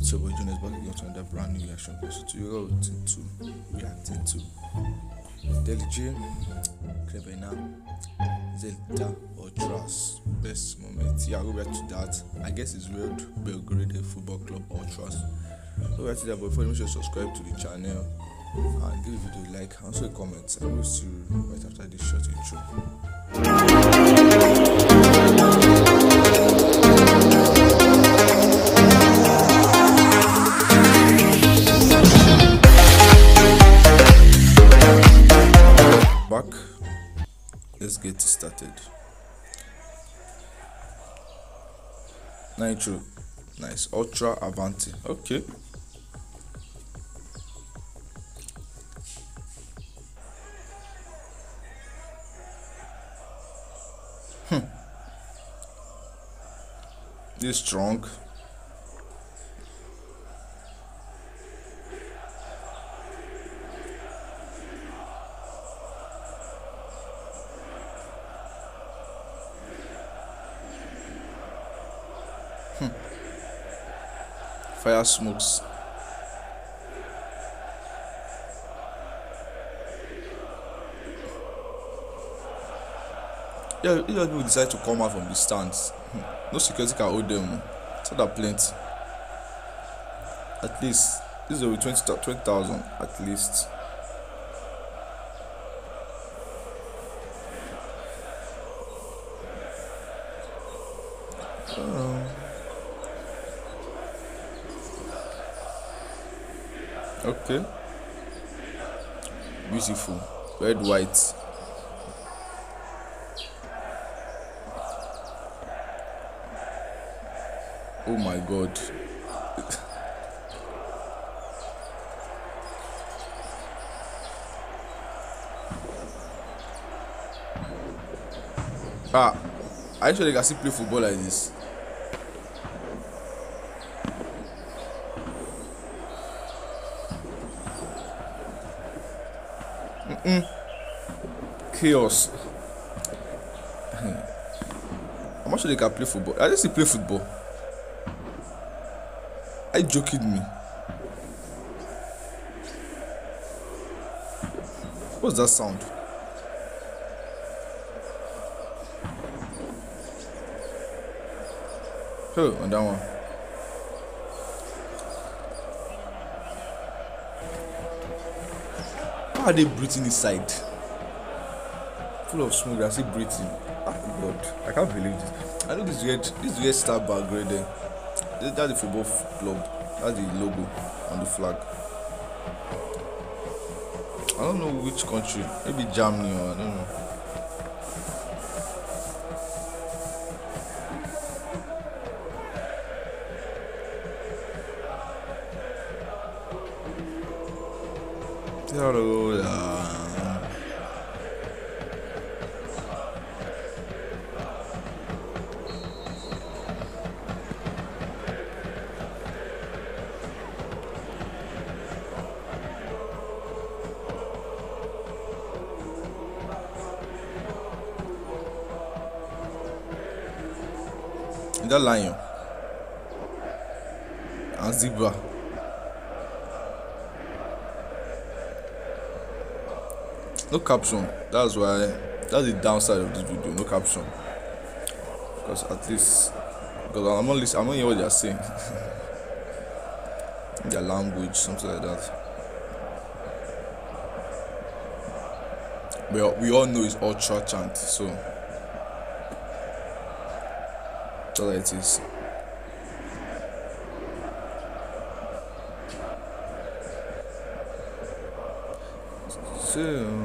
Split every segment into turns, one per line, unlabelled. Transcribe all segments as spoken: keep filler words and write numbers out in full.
So we're doing this back again to another brand new reaction. So today we're reacting to reacting to Delije, Krebena, Zelda Ultras best moment. Yeah, we'll react to that. I guess it's Real Belgrade Football Club Ultras. We'll react to that, but before you should subscribe to the channel and give the video a like and also a comment. And we'll see you right after this short intro. Back, let's get started. Nitro, nice. Ultra Avanti, okay. Hmm. This strong. Hmm. Fire smokes. Yeah, if people decide to come out from the stands, no security can hold them. So that plenty. At least this is twenty thousand at least. Um, okay, beautiful red white. Oh my god. Ah, I actually can still play football like this. Mm-mm. Chaos. I'm not sure they can play football. I just play football. I joking me. What's that sound? Oh, on that one. How are they breathing inside? Full of smoke, they're still breathing. Oh god, I can't believe this. I know this red, this red star background there. That's the football club. That's the logo on the flag. I don't know which country. Maybe Germany or I don't know. Hello. That lion and zebra. No caption. That's why. That's the downside of this video. No caption. Because at least, because I'm not listening. I'm not hearing what they're saying. Their language, something like that. Well, we all know it's ultra chant, so that's all it is. So,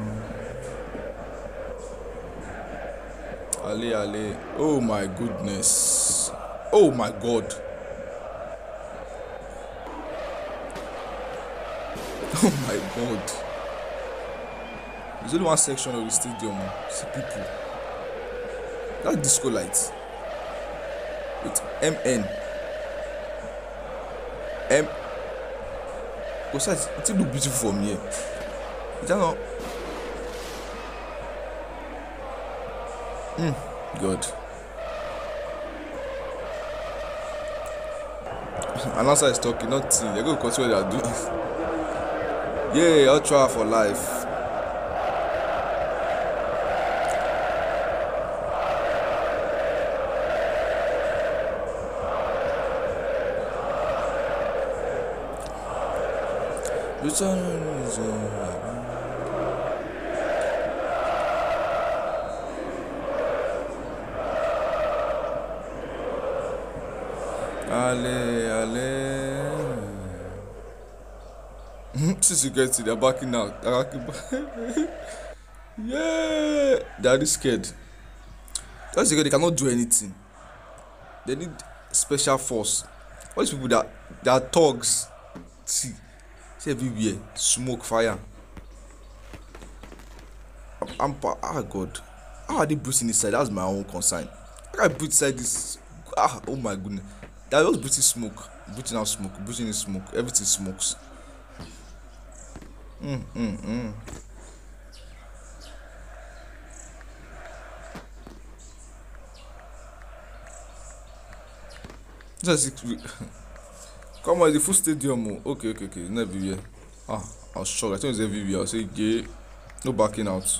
Ali Ali, oh my goodness, oh my god, oh my god. There's only one section of the stadium. See people. That disco lights with M N M. Besides, it look beautiful from here. Is that not? Hmm. Good. Announcer is talking, not team. They're going to continue what they are doing. Yeah, Ultra for life. Ale, ale. Since you get it, they're backing out. They're backing back. Yeah, they're really scared. That's because they cannot do anything. They need special force. All these people that they are thugs. See, see everywhere, smoke, fire. I'm, I'm ah God. How are they breathing inside? That's my own concern. How can I breathe inside this? Ah, oh my goodness. They're just breathing smoke, breathing out smoke, breathing in smoke. Everything smokes. Mm, mm, mm. Just come on, the full stadium. Oh. Okay, okay, okay. Not everywhere. Ah, I was shocked. I think it's everywhere. I say, yeah, no backing out.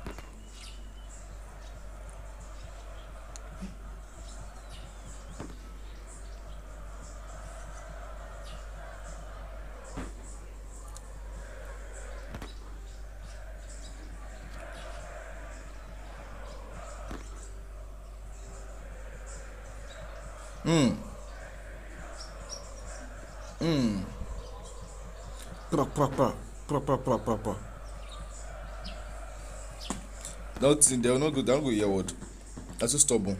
Hmm. Hmm. Pra, pra, pra, pra, pra, pra, pra, pra. Nothing. They'll not go. They'll not go hear word. That's so stubborn.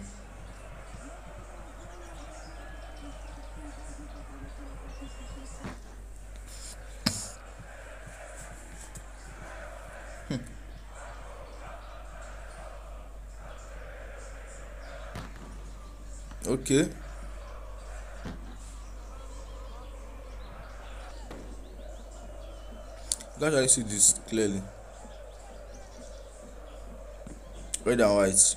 Okay. You can't actually see this clearly. Red and white.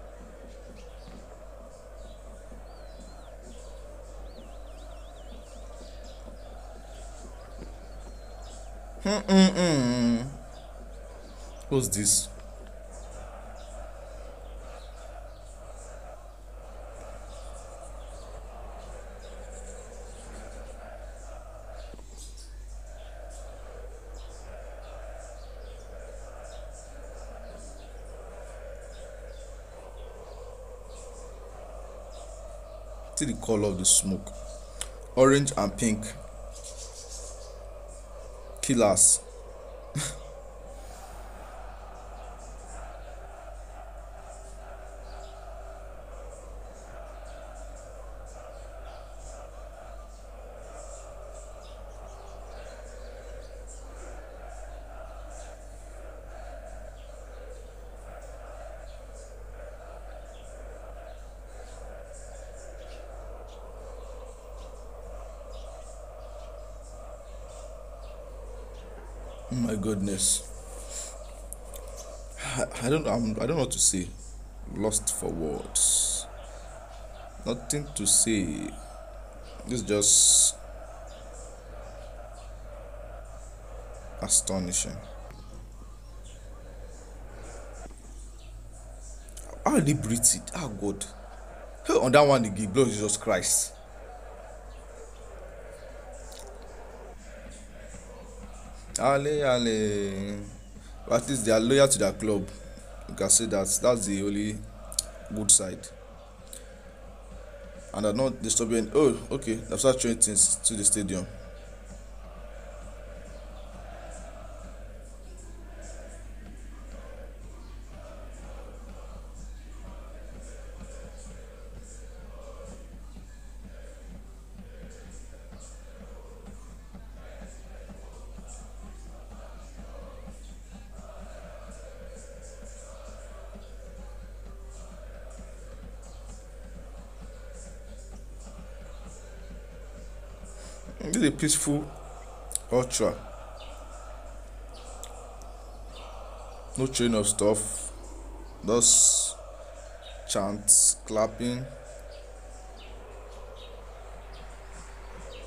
Mm-mm-mm. What's this? See the color of the smoke. Orange and pink. Killers. Oh my goodness. I, I don't I'm, I don't know what to say. Lost for words. Nothing to say. This is just astonishing. How did they breathe it? Oh God. On that one, they give blood Jesus Christ. Ale, ale. But at least they are loyal to their club. You can say that. That's the only good side. And they're not disturbing. Oh, okay. They've started throwing things to the stadium. This is a peaceful ultra. No chain of stuff. Just chants, clapping.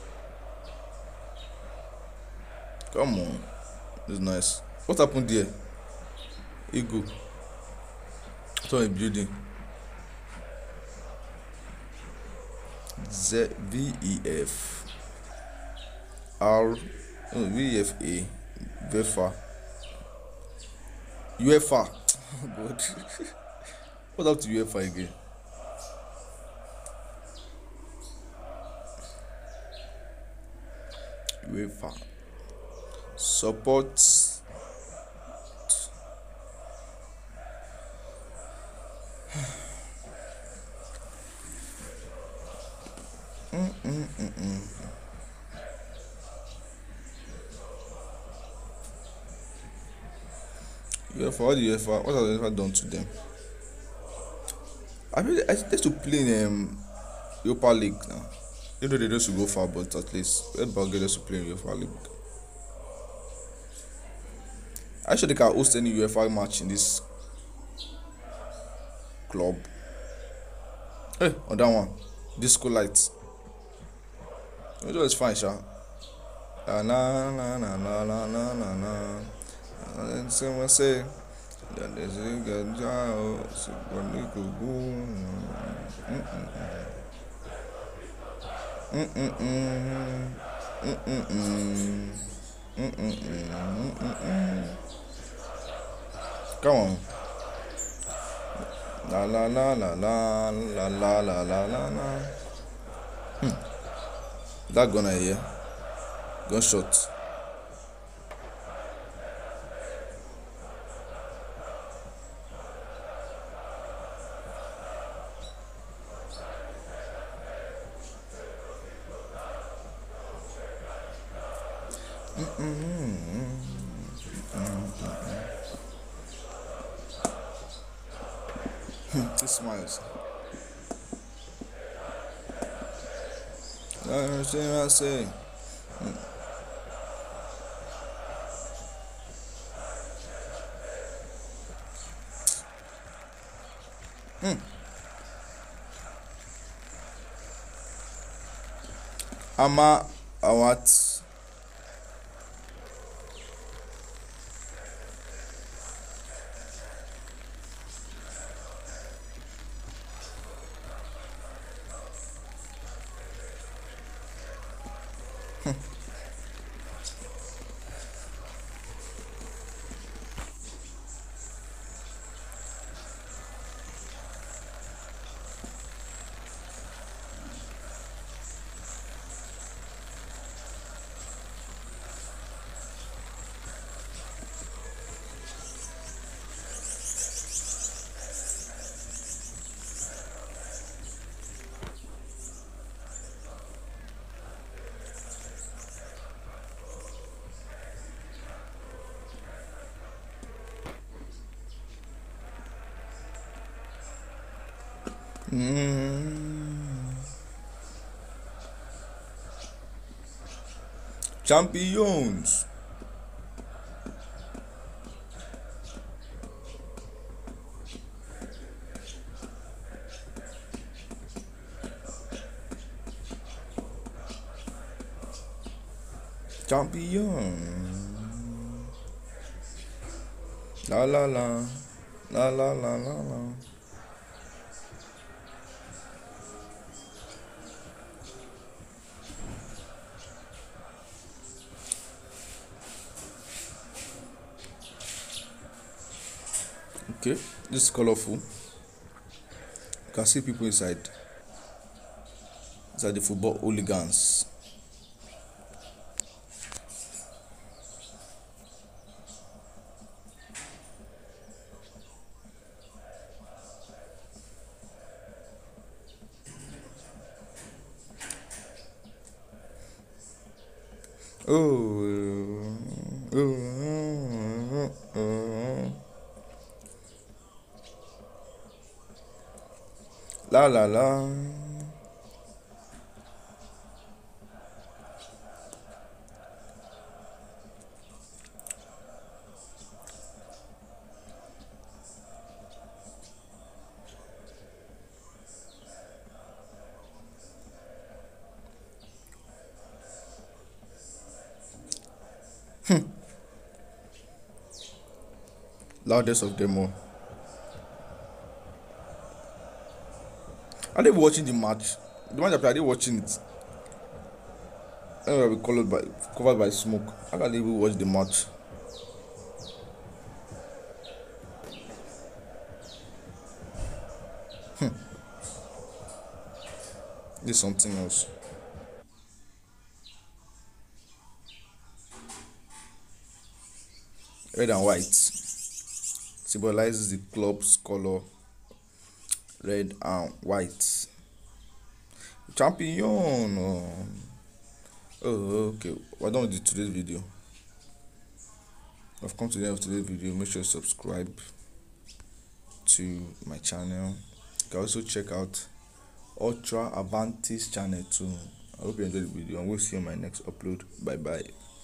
Come on. It's nice. What happened there? Ego. So a building. Z V E F R no, V E F A VEFA UEFA. God. What happened to UEFA again? UEFA supports mm, mm, mm, mm. UEFA, what the UEFA, what has the UEFA done to them? I mean, I used to play in um, Europa League now. Even though they don't go far, but at least let Bulgaria to play in Europa League. I sure they can host any UEFA match in this club. Hey, on that one, Disco Lights. It was fine, sha. Na na na na na na na na na. And someone say that there's a good job. So when you go boom. Mm mm mm. Mm mm mm. Mm mm mm. Come on. La la la la la la la la la la la. Hmm. That gonna here. Gunshot. He smiles. I understand what I say. Hmm. Ama Awat. Mm. Champions. Champion. La la la. La la la la la. Okay, this is colorful. You can see people inside. These are the football hooligans. Oh, oh, oh, oh. La la la. Loudest of them all. Are they watching the match? The match are they watching it? Anyway, we colored by covered by smoke. How can they even watch the match? This is something else. Red and white symbolizes the club's color. Red and white. Champion. Oh, oh okay. We're done with today's video. I've come to the end of today's video. Make sure you subscribe to my channel. You can also check out Ultra Avantis channel too. I hope you enjoyed the video and we'll see you in my next upload. Bye bye.